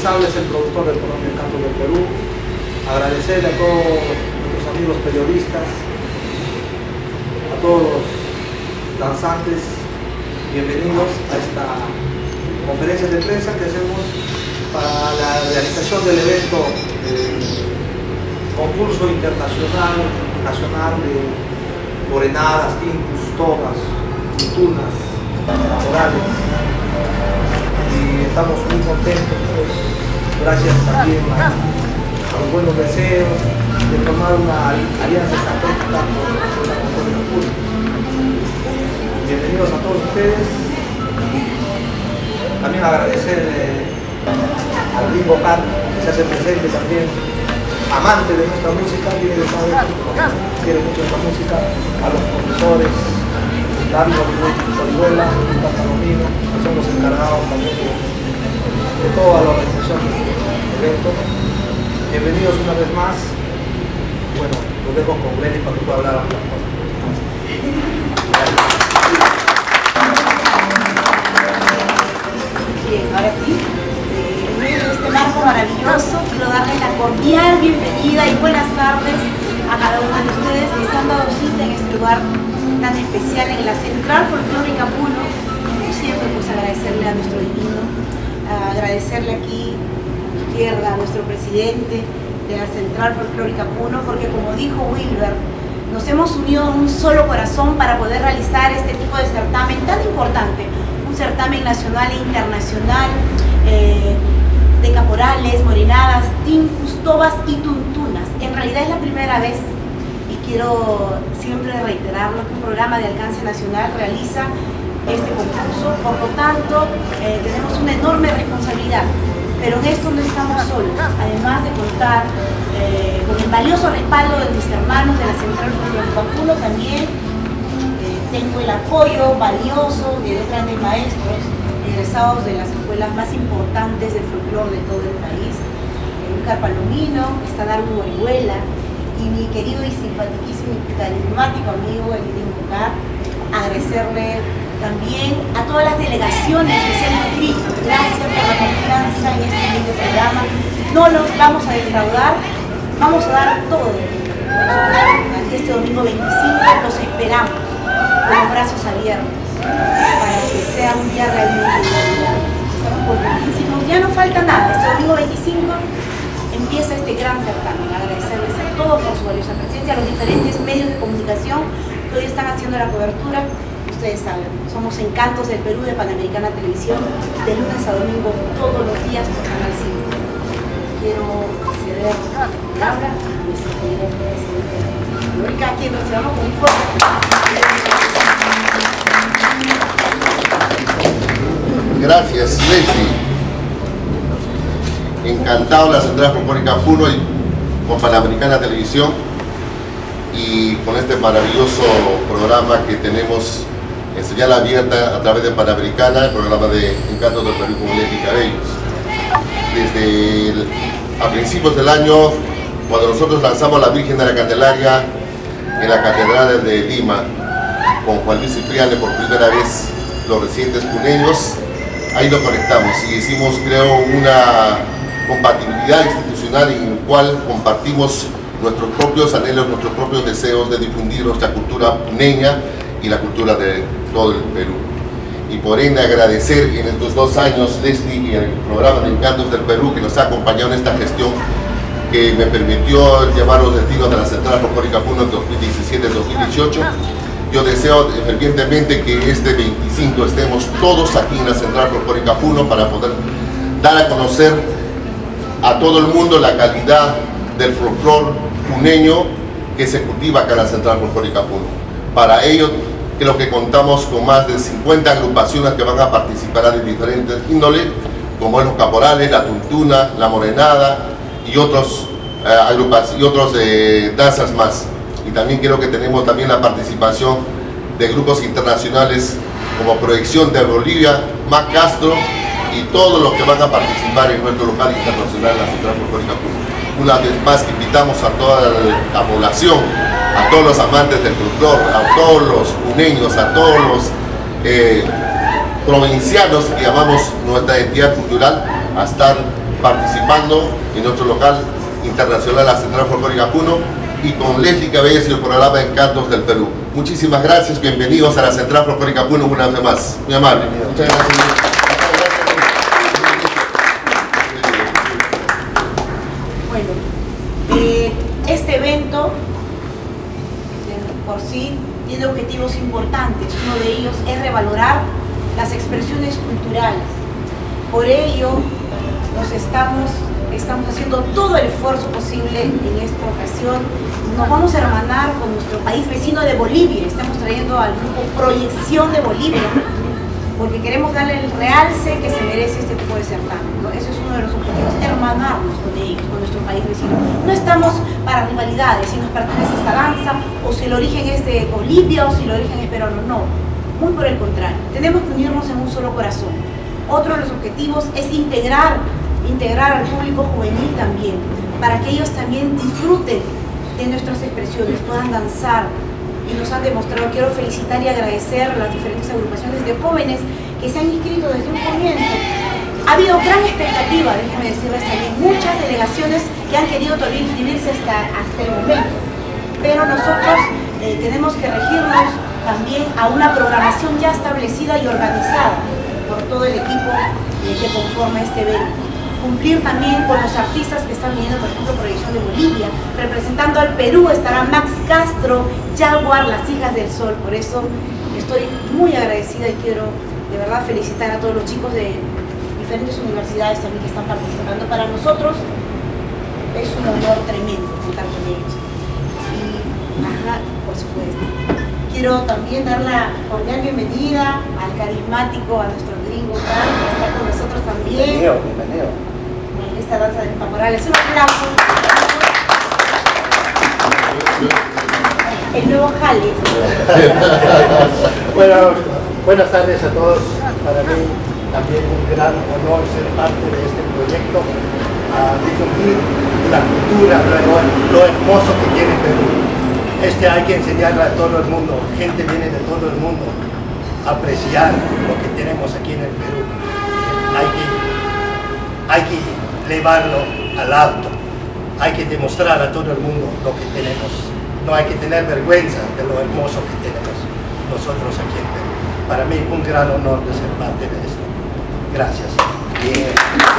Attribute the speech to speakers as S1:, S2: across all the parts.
S1: habla es el productor del programa Encantos del Perú. Agradecerle a todos nuestros amigos periodistas, a todos los danzantes, bienvenidos a esta conferencia de prensa que hacemos para la realización del evento concurso internacional, nacional de morenadas, tincus, togas, tunas, morales. Y estamos muy contentos, pues, gracias también a los buenos deseos de formar una alianza estratégica con la cultura. Bienvenidos a todos ustedes. También agradecerle al Ringo Car, que se hace presente también, amante de nuestra música, quiere mucho esta música, a los profesores, David Orihuela, Lucas Palomino, que son los encargados también de toda la organización del evento. Bienvenidos una vez más. Bueno, los dejo con Glenny para que pueda hablar algunas cosas.
S2: Bien, ahora sí, en medio de este marco maravilloso, quiero darles la cordial bienvenida y buenas tardes a cada uno de ustedes que se han dado cita en este lugar tan especial en la Central Folclórica Puno. Como siempre, pues agradecerle a nuestro divino, agradecerle aquí a mi izquierda a nuestro presidente de la Central Folclórica Puno, porque como dijo Wilber, nos hemos unido en un solo corazón para poder realizar este tipo de certamen tan importante, un certamen nacional e internacional de caporales, morenadas, tincus, tobas y tuntunas. En realidad es la primera vez, y quiero siempre reiterarlo, que un programa de alcance nacional realiza este concurso. Por lo tanto, tenemos una enorme responsabilidad, pero en esto no estamos solos. Además de contar con el valioso respaldo de mis hermanos de la Central Folclórica Puno, también tengo el apoyo valioso de dos grandes maestros egresados de las escuelas más importantes del folclore de todo el país, Lucas Palomino, está Darwin Orihuela, y mi querido y simpaticísimo y carismático amigo el Ringo Car. Agradecerle también a todas las delegaciones que se han inscrito. Gracias por la confianza en este lindo programa. No los vamos a defraudar, vamos a dar todo. Este domingo 25 los esperamos con los brazos abiertos para que sea un día realmente inolvidable. Estamos contentísimos, ya no falta nada. Este domingo 25 empieza este gran certamen. Agradecerles a todos por su valiosa presencia, a los diferentes medios de comunicación que hoy están haciendo la cobertura. Ustedes saben, somos Encantos del Perú de Panamericana Televisión, de lunes a domingo, todos los días por Canal 5. Quiero ceder la palabra a nuestro querido presidente, a quien recibamos con un fuerte.
S3: Gracias, Leslie. Encantado la Central Folclórica Puno y con Panamericana Televisión y con este maravilloso programa que tenemos en señal abierta a través de Panamericana, el programa de Encantos del Perú con Leslie Cabellos. A principios del año, cuando nosotros lanzamos la Virgen de la Candelaria en la Catedral de Lima con Juan Luis Cipriani por primera vez, los residentes puneños, ahí lo conectamos y hicimos, creo, una compatibilidad institucional en el cual compartimos nuestros propios anhelos, nuestros propios deseos de difundir nuestra cultura puneña y la cultura de todo el Perú. Y por ende agradecer en estos 2 años, Leslie, y el programa de Encantos del Perú que nos ha acompañado en esta gestión que me permitió llevar los destinos de la Central Folclórica Puno en 2017-2018. Yo deseo fervientemente que este 25 estemos todos aquí en la Central Folclórica Puno para poder dar a conocer a todo el mundo la calidad del folclore puneño que se cultiva acá en la Central Folclórica Puno. Para ello, creo que contamos con más de 50 agrupaciones que van a participar de diferentes índoles, como los caporales, la tuntuna, la morenada y otros danzas más. Y también creo que tenemos también la participación de grupos internacionales como Proyección de Bolivia, Mac Castro y todos los que van a participar en nuestro local internacional, la Central Folclórica Puno. Una vez más que invitamos a toda la población, a todos los amantes del folclore, a todos los puneños, a todos los provincianos que llamamos nuestra identidad cultural, a estar participando en nuestro local internacional, la Central Folclórica Puno, y con Leslie Cabezas y el programa Encantos del Perú. Muchísimas gracias, bienvenidos a la Central Folclórica Puno una vez más. Muy amable. Muchas gracias.
S2: Bueno, este evento por sí tiene objetivos importantes. Uno de ellos es revalorar las expresiones culturales. Por ello, estamos haciendo todo el esfuerzo posible en esta ocasión. Nos vamos a hermanar con nuestro país vecino de Bolivia. Estamos trayendo al grupo Proyección de Bolivia, porque queremos darle el realce que se merece este tipo de certamen, ¿no? Eso es uno de los objetivos, hermanarnos con ellos, con nuestro país vecino. No estamos para rivalidades, si nos pertenece esta danza, o si el origen es de Bolivia, o si el origen es peruano, no. Muy por el contrario, tenemos que unirnos en un solo corazón. Otro de los objetivos es integrar al público juvenil también, para que ellos también disfruten de nuestras expresiones, puedan danzar. Y nos han demostrado, quiero felicitar y agradecer a las diferentes agrupaciones de jóvenes que se han inscrito desde un comienzo. Ha habido gran expectativa, déjenme decirles también, muchas delegaciones que han querido todavía inscribirse hasta el momento, pero nosotros tenemos que regirnos también a una programación ya establecida y organizada por todo el equipo que conforma este evento. Cumplir también con los artistas que están viniendo, por ejemplo, Proyección de Bolivia. Representando al Perú estará Max Castro, Jaguar, Las Hijas del Sol. Por eso estoy muy agradecida y quiero de verdad felicitar a todos los chicos de diferentes universidades también que están participando. Para nosotros es un honor tremendo contar con ellos. Y, por supuesto, quiero también dar la cordial bienvenida al carismático, a nuestro gringo, Carl, que está con nosotros también.
S1: Bienvenido.
S2: Esta danza del caporal es un aplauso. El nuevo Jale.
S4: Bueno, buenas tardes a todos. Para mí también un gran honor ser parte de este proyecto, difundir la cultura, lo hermoso que tiene Perú. Hay que enseñarle a todo el mundo, gente viene de todo el mundo, a apreciar lo que tenemos aquí en el Perú. Hay que llevarlo al alto, hay que demostrar a todo el mundo lo que tenemos. No hay que tener vergüenza de lo hermoso que tenemos nosotros aquí en Perú. Para mí un gran honor de ser parte de esto. Gracias.
S2: Sí,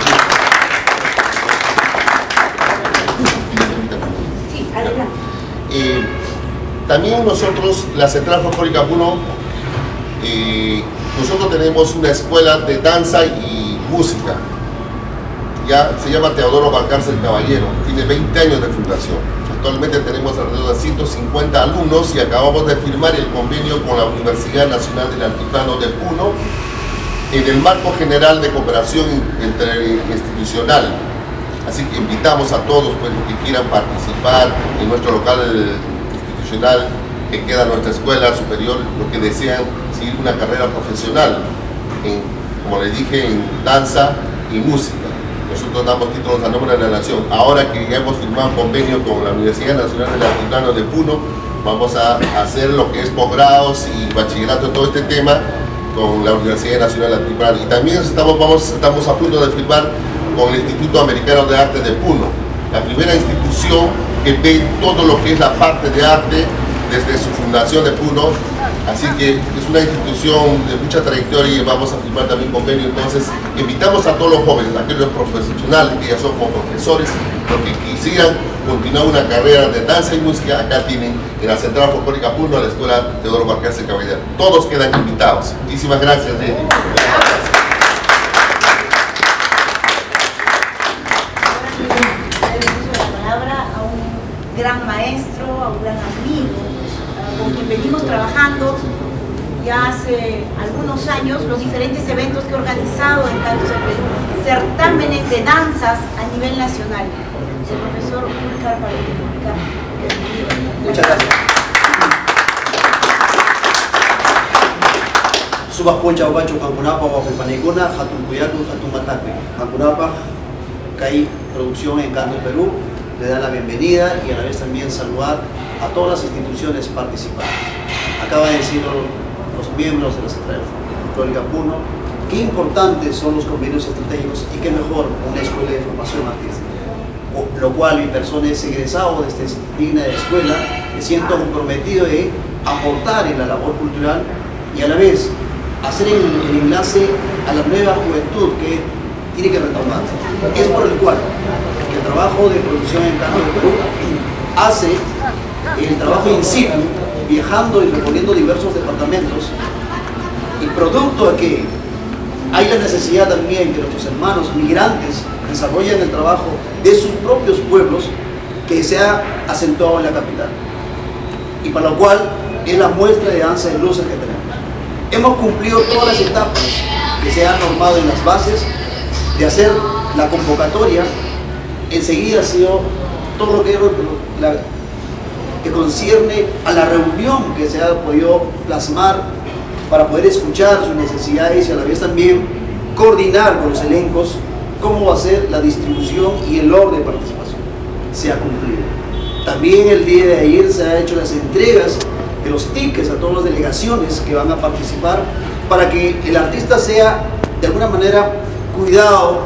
S2: adelante.
S3: También nosotros, la Central Folclórica Puno, nosotros tenemos una escuela de danza y música. Ya se llama Teodoro Valcárcel Caballero, tiene 20 años de fundación. Actualmente tenemos alrededor de 150 alumnos y acabamos de firmar el convenio con la Universidad Nacional del Altiplano de Puno en el marco general de cooperación interinstitucional. Así que invitamos a todos pues, que quieran participar en nuestro local institucional que queda nuestra escuela superior, los que desean seguir una carrera profesional, como les dije, en danza y música. Nosotros damos títulos a nombre de la nación. Ahora que ya hemos firmado un convenio con la Universidad Nacional del Altiplano de Puno, vamos a hacer lo que es posgrados y bachillerato, todo este tema con la Universidad Nacional del Altiplano. Y también estamos a punto de firmar con el Instituto Americano de Arte de Puno, la primera institución que ve todo lo que es la parte de arte desde su fundación de Puno. Así que es una institución de mucha trayectoria y vamos a firmar también convenio. Entonces invitamos a todos los jóvenes, aquellos profesionales que ya son como profesores, los que quisieran continuar una carrera de danza y música, acá tienen en la Central Folclórica Puno, a la Escuela Teodoro Valcárcel Caballero. Todos quedan invitados. Muchísimas gracias, Jenny.
S2: Gran maestro, a un gran amigo, con quien venimos trabajando ya hace algunos años, los diferentes eventos que he organizado en Cantos del Perú, certámenes de danzas a nivel nacional. El profesor Ulcar Paluca.
S1: Muchas gracias. Subas Poncha Obacho Cancunapa, Panicuna, Hatun Cuyatu, Hatun Mataque. Cancunapa, CAI Producción en Cantos del Perú. Le da la bienvenida y a la vez también saludar a todas las instituciones participantes. Acaba de decir los miembros de la Central Folclórica Puno,
S5: qué importantes son los convenios estratégicos y qué mejor una escuela de formación artística. Lo cual mi persona es egresado de esta digna escuela, me siento comprometido de aportar en la labor cultural y a la vez hacer el enlace a la nueva juventud que tiene que retomar. Es por el cual el trabajo de producción en Canto de Perú hace el trabajo in situ, viajando y recorriendo diversos departamentos, y producto de que hay la necesidad también que nuestros hermanos migrantes desarrollen el trabajo de sus propios pueblos, que se ha acentuado en la capital, y para lo cual es la muestra de danza de luces que tenemos. Hemos cumplido todas las etapas que se han normado en las bases de hacer la convocatoria. Enseguida ha sido todo lo que concierne a la reunión que se ha podido plasmar para poder escuchar sus necesidades y a la vez también coordinar con los elencos cómo va a ser la distribución y el orden de participación. Se ha cumplido. También el día de ayer se han hecho las entregas de los tickets a todas las delegaciones que van a participar para que el artista sea de alguna manera cuidado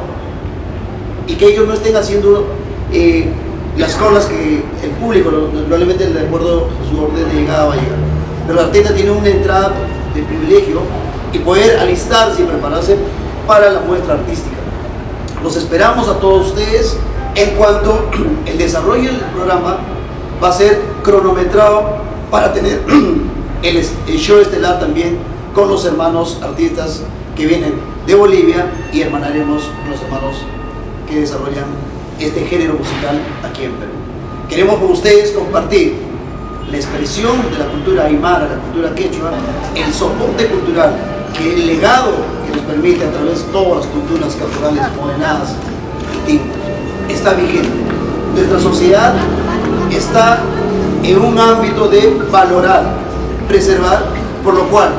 S5: y que ellos no estén haciendo las colas que el público probablemente de acuerdo a su orden de llegada va a llegar. Pero el artista tiene una entrada de privilegio y poder alistarse y prepararse para la muestra artística. Los esperamos a todos ustedes. En cuanto el desarrollo del programa va a ser cronometrado para tener el show estelar también con los hermanos artistas que vienen de Bolivia y hermanaremos con los hermanos que desarrollan este género musical aquí en Perú. Queremos con ustedes compartir la expresión de la cultura aymara, la cultura quechua, el soporte cultural, que el legado que nos permite a través de todas las culturas culturales morenadas y timbres está vigente. Nuestra sociedad está en un ámbito de valorar, preservar, por lo cual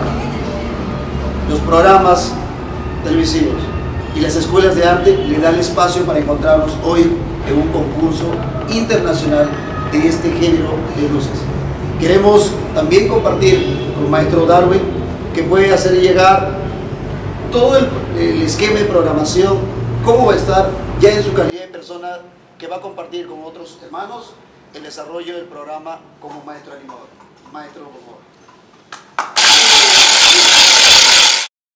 S5: los programas televisivos y las escuelas de arte le dan espacio para encontrarnos hoy en un concurso internacional de este género de luces. Queremos también compartir con el maestro Darwin, que puede hacer llegar todo el esquema de programación, cómo va a estar ya en su calidad de persona que va a compartir con otros hermanos el desarrollo del programa como maestro animador. Maestro, por favor.